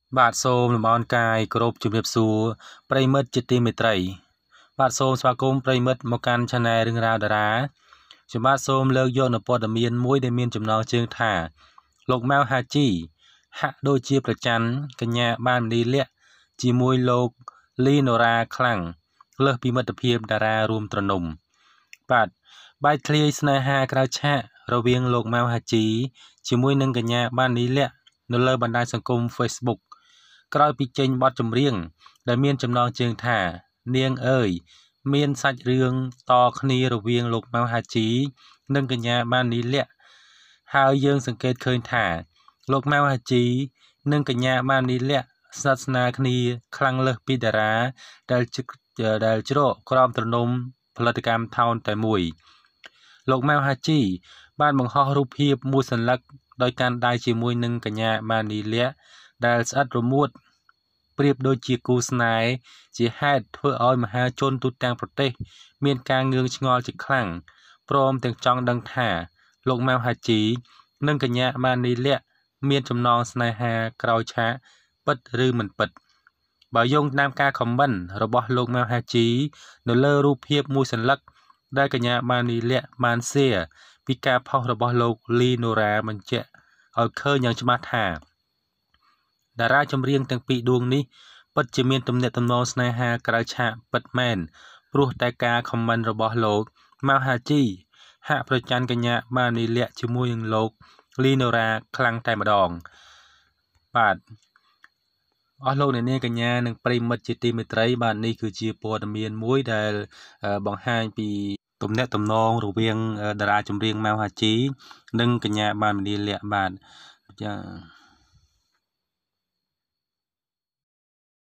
បាទសូមលំអរកាយគោរពជំរាបសួរប្រិមិត្តជាទីមេត្រីបាទសូមស្វាគមន៍ប្រិមិត្តមកកាន់ Channel រឿងរ៉ាវតារាខ្ញុំបាទសូមលើកយកនូវព័ត៌មានមួយដែលមានចំណងជើងថាលោកម៉ៅហាជីហាក់ដូចជាប្រច័ណ្ឌកញ្ញាបានមនីលក្ខជាមួយលោកលីណូរ៉ាខ្លាំងលើសពីមិត្តភាពតារារួមត្រនំបាទបែកធ្លាយស្នេហាក្រៅឆាករវាងលោកម៉ៅហាជីជាមួយនឹងកញ្ញាបាននីលក្ខនៅលើបណ្ដាញសង្គម Facebook ក្រោយពីចេញបទចម្រៀងដែលមានចំណងជើងថានាងអើយមានសាច់រឿងតគ្នារវាងលោកម៉ៅហាជីនិងកញ្ញាបាននីលក្ខហើយយើងសង្កេតឃើញថាលោកម៉ៅហាជីនិងកញ្ញាបាននីលក្ខស្និទ្ធស្នាលគ្នាខ្លាំងលើសពីតារាដែលជ្រកក្រោមទ្រនំផលិតកម្មថោនតែមួយលោកម៉ៅហាជីបានបង្ហោះរូបភាពមួយសន្លឹកដោយកាន់ដៃជាមួយនឹងកញ្ញាបាននីលក្ខដែលស្អិតរមួតប្រៀបដូចជាគូស្នេហ៍ជាហេតុធ្វើឲ្យមហាជនទូទាំងប្រទេសមានការងឿងឆ្ងល់ជាខ្លាំងព្រមទាំងចង់ដឹងថាលោកម៉ៅហាជីនិងកញ្ញាបាននីលក្ខមានចំណងស្នេហាក្រោយឆាកពិតឬមិនពិតបើយោងតាមការខមមិនរបស់លោកម៉ៅហាជីនៅលើរូបភាពមួយសន្លឹកដែលកញ្ញាបាននីលក្ខបាន share ពីការផុសរបស់លោកលីណូរ៉ាបញ្ជាក់ឲ្យឃើញយ៉ាងច្បាស់ថាតារាចម្រៀងទាំងពីរដួងនេះពិតជាមានទំនាក់ទំនងស្នេហាក្រៅឆាកពិតមែនព្រោះតែការខមមិនរបស់លោកម៉ៅហាជីហាក់ប្រច័ណ្ឌកញ្ញាបាននីលក្ខជាមួយនឹងលោកលីណូរ៉ាខ្លាំងតែម្ដងបាទអស់លោកអ្នកនាងកញ្ញានិងប្រិមិត្តជាទីមេត្រីបាទនេះគឺជាព័ត៌មានមួយដែលបង្ហាញពីទំនាក់ទំនងរវាងតារាចម្រៀងម៉ៅហាជីនិងកញ្ញាបាននីលក្ខបាទចា